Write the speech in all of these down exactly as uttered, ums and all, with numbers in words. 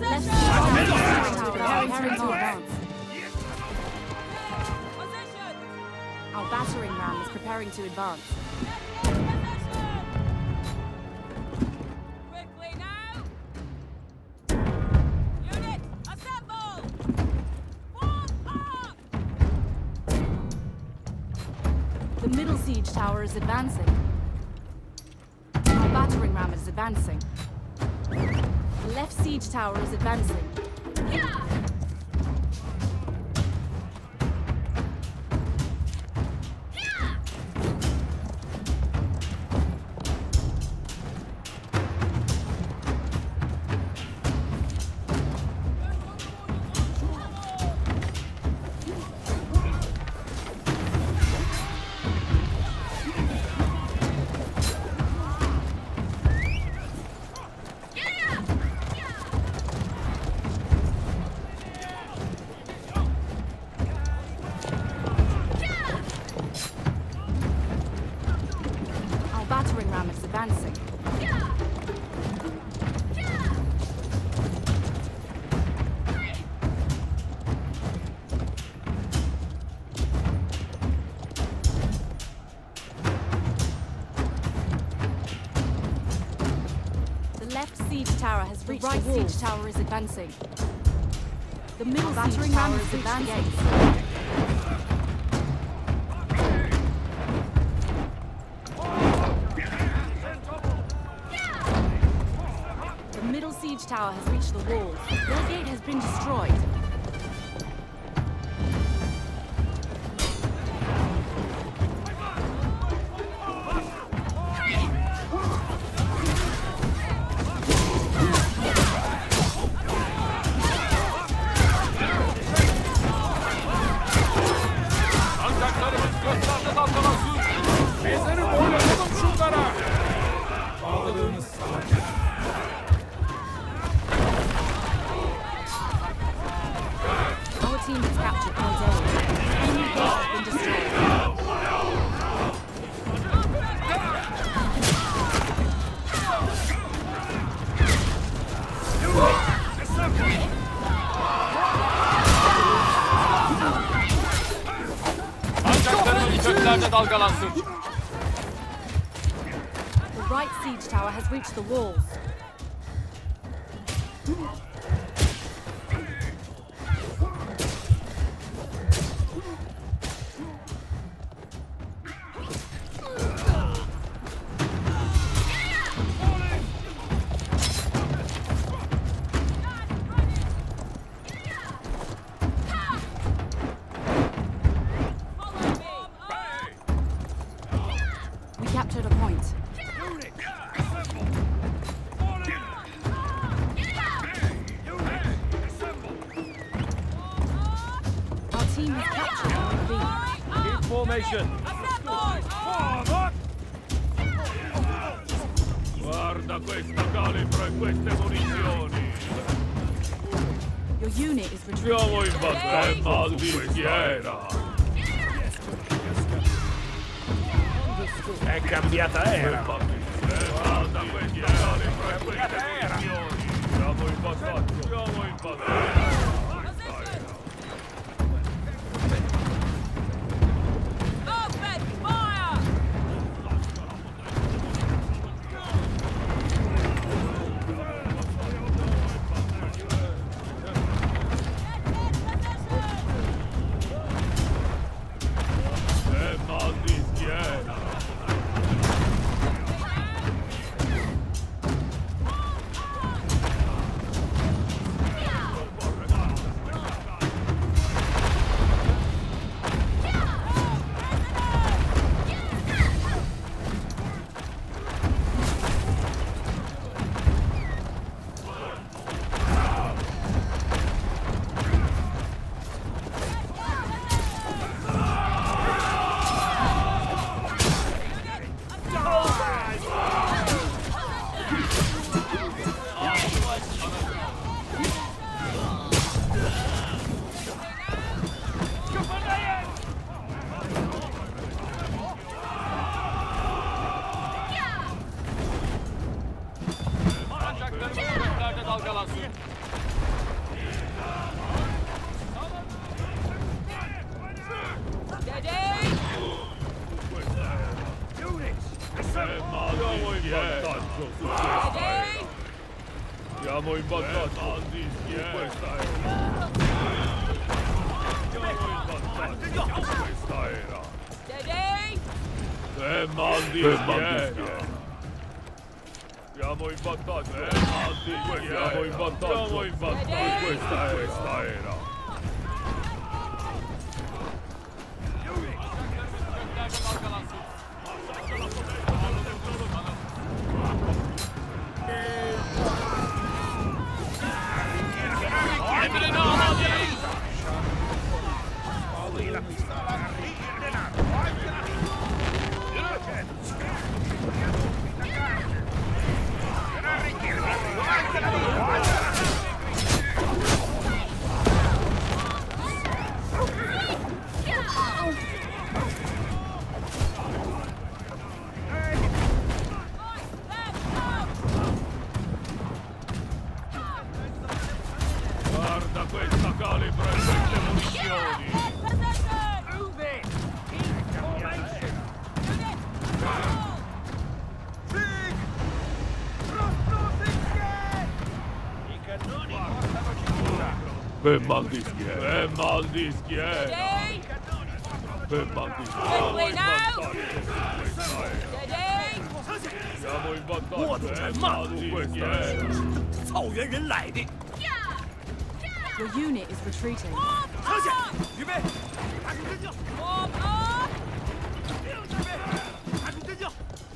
Left siege tower is preparing to advance. Our battering ram is preparing to advance. Quickly now! Unit, assemble! Form up! The middle siege tower is advancing. Our battering ram is advancing. The left siege tower is advancing. Yeah! Battering ram is advancing. The left siege tower has reached the right siege tower is advancing. The middle battering ram is advancing. Siege tower has reached the walls. Their gate has been destroyed. Ancaklarımız göklerde dalgalasın. Bezleri boylatalım şunlara. Bağladığınız savaş. Team has captured point A. Enemy gate has been destroyed. Ancaklarımız göklerde dalgalansın. The right siege tower has reached the walls. Captured a point. Our team has captured point B. Keep formation. Guarda questa calibra e queste munizioni. Your unit is retreating. Siamo in battaglia di schiera. È cambiata era. Guarda questa calibra e queste munizioni. Siamo in battaglia. Siamo in battaglia. vantaggio su questa era. Siamo in vantaggio su questa era. Siamo in vantaggio su questa era. E mal di schiena. Siamo in vantaggio. E mal di schiena. Siamo in vantaggio. Siamo in vantaggio su questa era. Guarda questa calibra e queste munizioni! I cannoni portano cintura! Per mal di schiena! Per mal di schiena! Per mal di schiena! Siamo in vantaggio! Per mal di schiena! 草原人来的。 Your unit is retreating. 上去，预备，打出阵脚。预备，打出阵脚。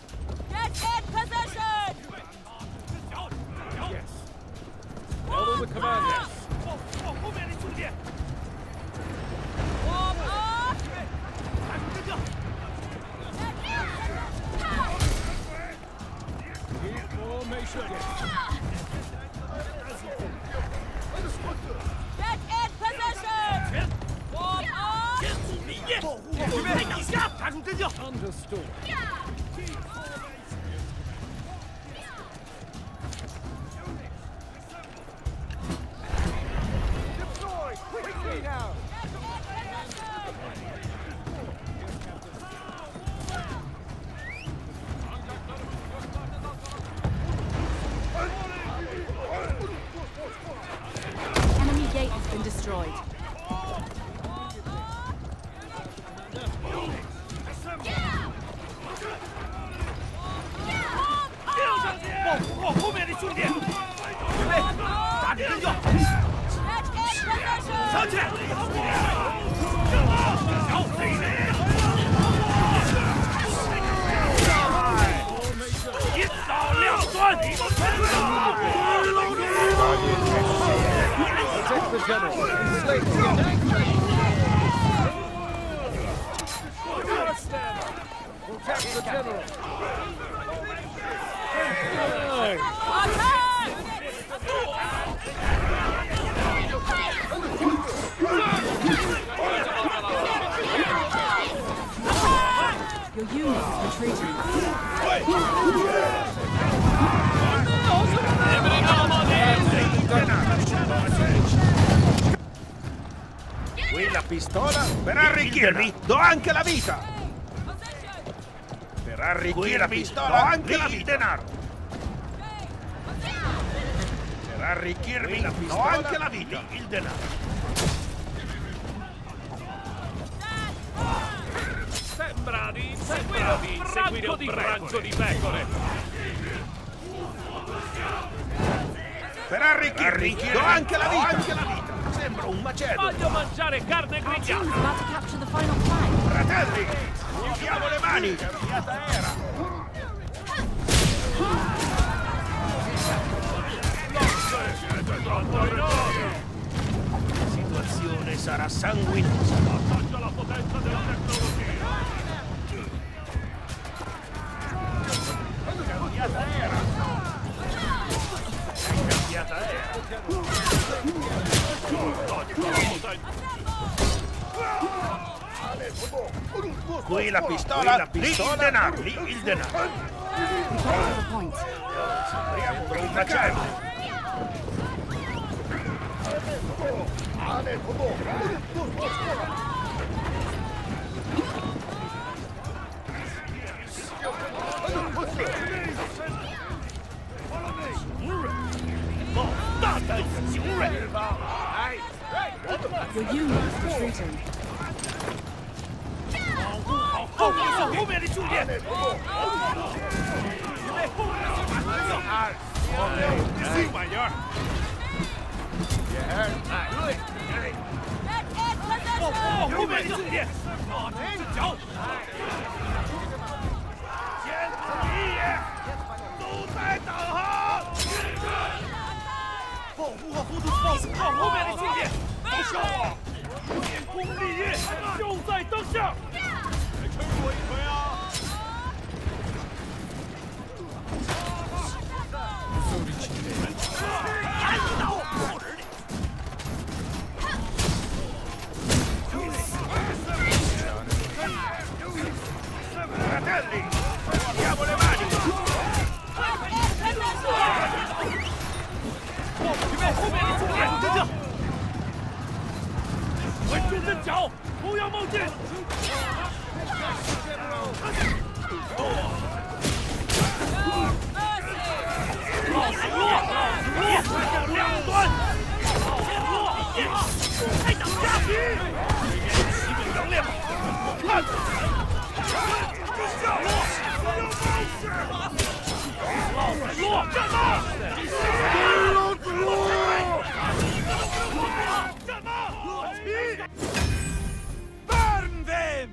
Follow the commander! 往后面的兄弟。打出阵脚。 预备，底下，打出阵脚。 Understood! Deploy quickly now. Enemy gate has been destroyed. 往往后面的兄弟。预备，打出阵脚。上去。小贼人。一刀两断。 Protect the general! Slate the Protect the general! Your unit is retreating. Quella pistola per arricchirmi do anche la vita. Per arricchirmi do anche la vita. Denaro. Per arricchirmi do anche la vita. Il denaro. Sembra di sembra di inseguire un branco di pecore! Per arricchirmi do anche la vita. Anche la vita. Sembra un macello. Voglio mangiare carne Our team grigliata! is about to capture the final flag. Fratelli, uniamo le mani. Cambiata era. La situazione sarà sanguinosa. Assaggia la potenza della tecnologia! Cambiata era. Cambiata era. Qui la pistola, la pistola, lì il denaro, lì il denaro. We got the point. Sembra un macello. Your unit is retreating. 保护好后面的后面的兄弟！ 新玩意儿。 保护好后面的兄弟！脚！坚持一夜，都在等候。保护好后头，保护好后面的兄弟！报销啊！建功立业就在当下！来撑我一腿啊！ Fratelli, diamo le mani! 后面的兄弟，跟着！稳住阵脚，不要冒进！落落两端！落开挡下皮！骑兵能量，看！下落！落战马！老子落！战马！起 ！Burn them！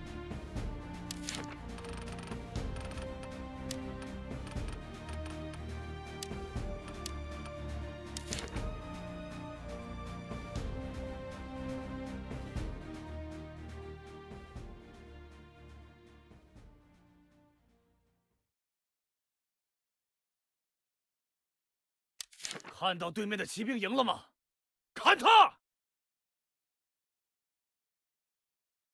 看到对面的骑兵营了吗？砍他！